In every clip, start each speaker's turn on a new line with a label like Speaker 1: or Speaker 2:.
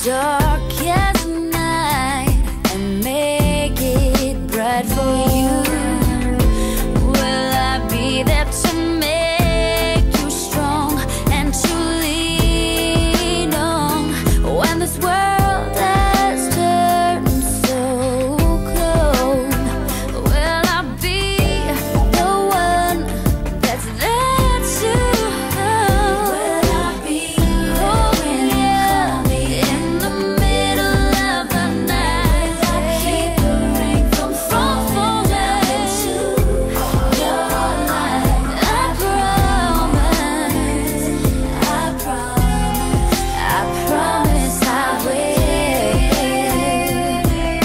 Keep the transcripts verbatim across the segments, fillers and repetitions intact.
Speaker 1: darkest night and make it bright for you. Will I be there to make you strong and to lean on when this world has turned so cold? Will I be the one that's there to hold? Will I be holding you in the middle of the night? Will I keep the rain from falling into your life? I promise, I promise, I promise I will.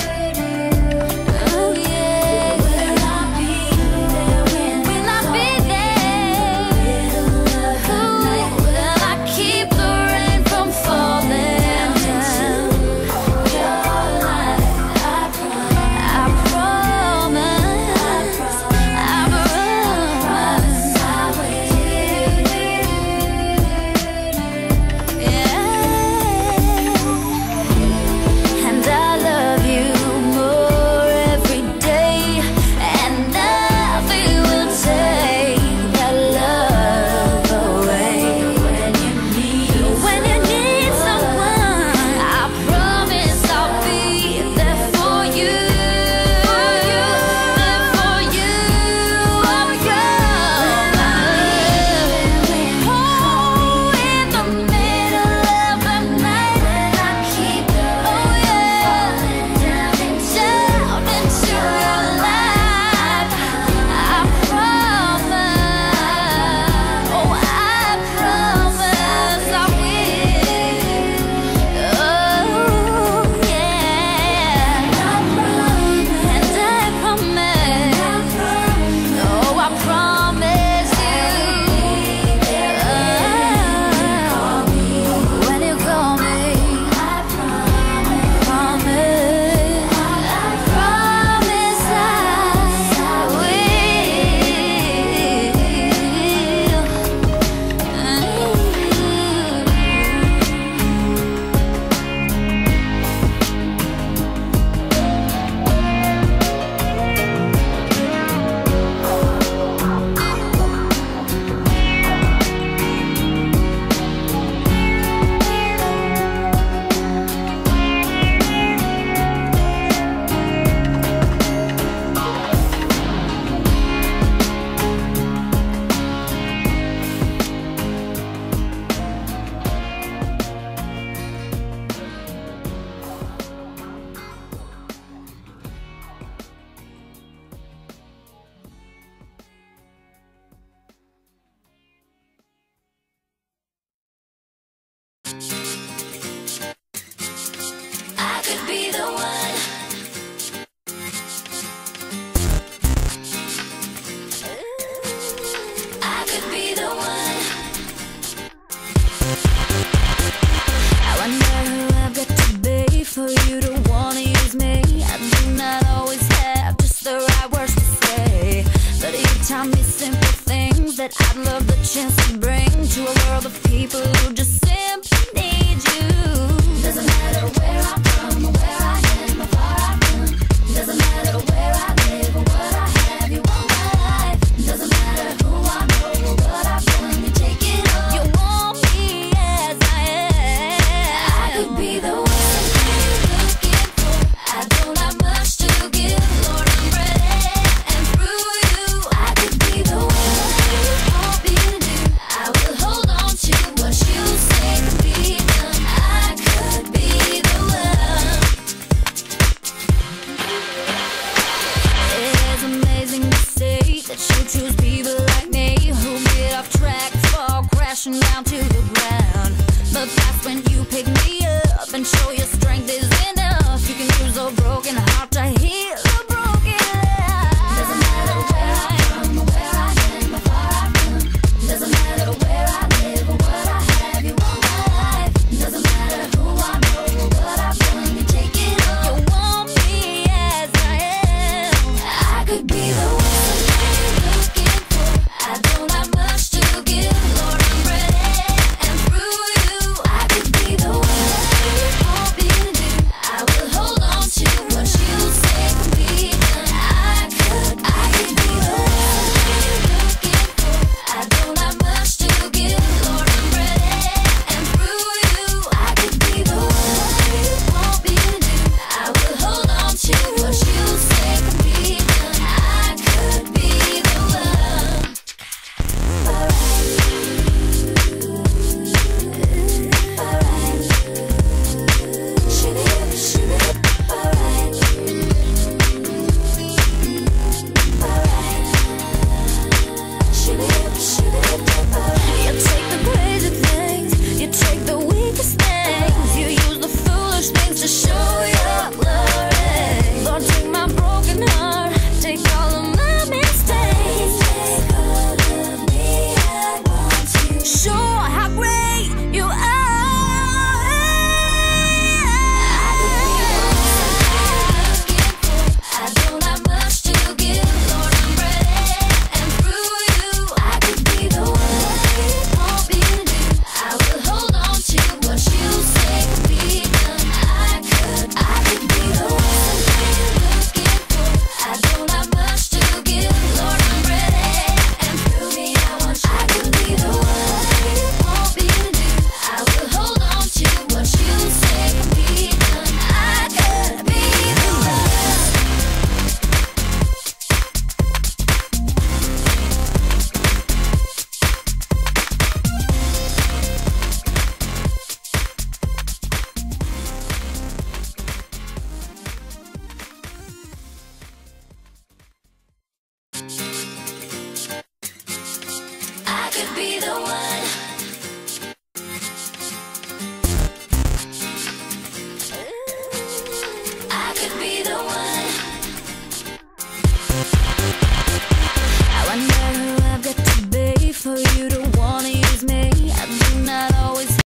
Speaker 1: Oh yeah. Will I be there when Will I be there? Ooh, will I keep the rain from falling down your life? I promise, I promise, I promise I will. Yeah. And I love you more every day, and nothing will take that love away. When you need, when you need someone, I promise I'll be there for you. There for you, oh yeah. Oh, in the middle of the night, and I keep oh yeah, down into your life. I promise, oh I promise I will. Oh yeah, and I promise, oh I promise you. Oh, when you call me, I promise, promise, I promise I I could be the one. I could be the one. I wonder who I've got to be for you to wanna use me. I do not always have just the right words to say, but you tell me simple things that I'd love the chance to bring to a world of people who just simply need you. Doesn't matter where I'm from or where I am or far I've come. Doesn't matter where I live or what I have, you want my life. Doesn't matter who I know or what I've done, you take it all. You want me as I am. I could be the one you're looking for. I don't have much to give, Lord, I'm ready. And through you, I could be the one you want me to do. I will hold on to what you say could be done. I could be the one. It is amazing to say that you choose people like me who get off track, fall crashing down to